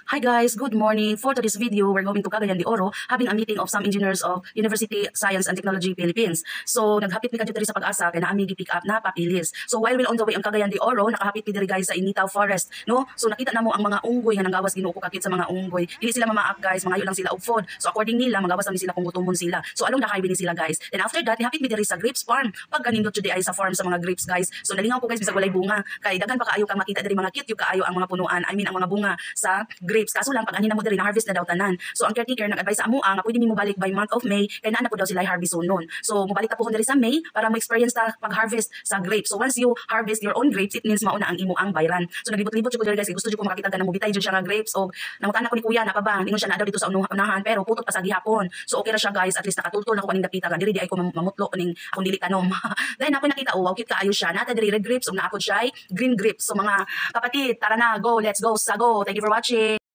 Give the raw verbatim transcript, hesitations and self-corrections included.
Hi guys, good morning. For today's video, we're going to Cagayan de Oro, having a meeting of some engineers of University Science and Technology Philippines. So, naghapit mi kadyo diri sa pag-asa kay naami gi-pick up na papilis. So, while we're on the way on Cagayan de Oro, nakahapit mi diri guys sa Initaw Forest, no? So, nakita na mo ang mga unggoy nga nanggawas Ginoo ko kakit sa mga unggoy. Dili sila mamaak guys, mangayo lang sila og food. So, according nila, magawas lang sila kung gutomon sila. So, along the highway ni sila guys. Then after that, nihapit mi diri sa grapes farm. Pag kanindot jud ay sa farm sa mga grapes guys. So, nalingaw ko guys bisag walay bunga. Kay daghan pa kaayo kang makita diri mga cute yung kaayo ang mga punuan. I mean ang mga bunga sa grapes. Kaso lang pag ani na mo diri na harvest na daw tanan. So ang caretaker nag-advise sa amo nga pwede mi mobalik by month of May kay naa na po daw sila harvest soon. So mobalik ta po diri sa May para mo experience ta pag-harvest sa grapes. So once you harvest your own grapes, it means mao na ang imo ang bayran. So naglibot-libot jud ko diri guys, gusto jud ko makakita ganang mobitay jud siya nga grapes og nangutan ko ni kuya na pa ba ingon siya na daw dito sa unahan pero putot pa sa gihapon. So okay ra siya guys, at least nakatultol na ko aning dapita ga diri di ay ko mamutlo ning akong dili tanom. Then ako nakita oh, wow, cute kaayo siya. Nata diri red grapes ug naapod siya green grapes. So mga kapatid, tara na, go, let's go, sa go. Thank you for watching.